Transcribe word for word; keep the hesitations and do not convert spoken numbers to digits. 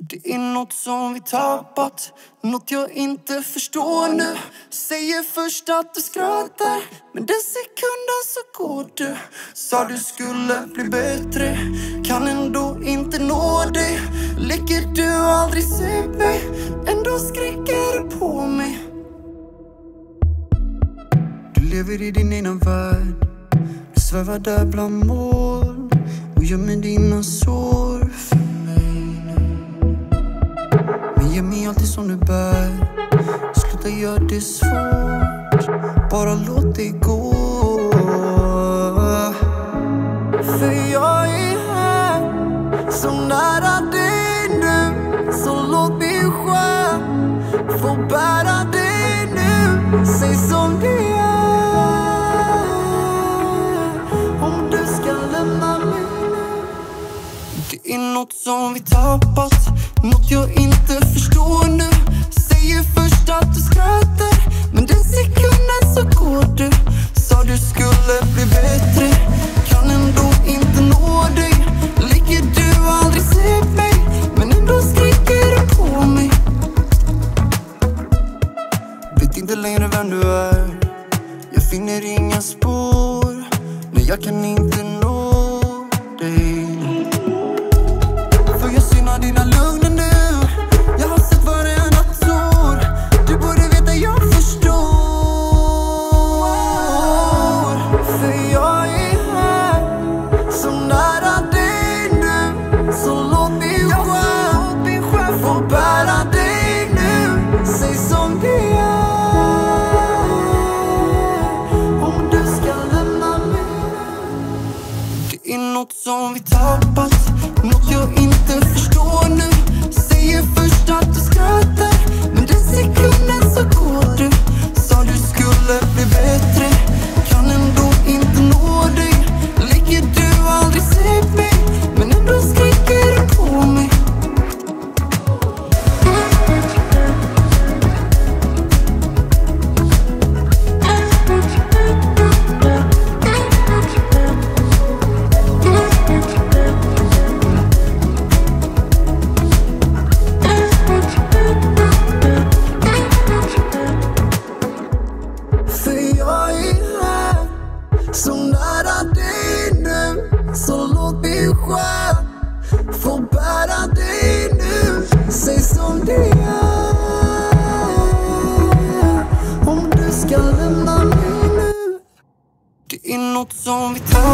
Det är något som vi tappat, något jag inte förstår nu. Säger först att du skrattar, men den sekunden så går du. Sa du skulle bli bättre, kan ändå inte nå dig. Leker du aldrig se mig, ändå skriker du på mig. Du lever i din egna värld, du svävar där bland moln och gömmer dina sår för mig. Men ge mig alltid som du bär, sluta göra det svårt, bara låt det gå. För jag är här, så nära dig nu, så låt mig själv få bära dig nu. Säg som det är, om du ska lämna mig nu. Det är något som vi tappat, något jag inte förstår nu. Säger först att du skrattar, men den sekunden så går du. Sa du skulle bli bättre, kan ändå inte nå dig. Leker du aldrig se mig, men ändå skriker du på mig. Vet inte längre vem du är, jag finner inga spår. Nej, jag kan inte nå dig. För jag synar dina lögner nu, jag har sett varenda tår. Du borde veta jag förstår. För jag är här, så nära dig nu, så låt mig själv få bära dig nu. Säg som det är, om du ska lämna mig. Det är något som vi tappat, något jag inte förstår nu. Säger först att du skrattar, men den sekunden så går du. Sa du skulle bli bättre, kan ändå inte nå dig. Leker du aldrig se mig, men ändå skriker du på mig. För jag är här, så nära dig nu, så låt mig själv få bära dig nu. Säg som det är, om du ska lämna mig nu. Det är något som vi tar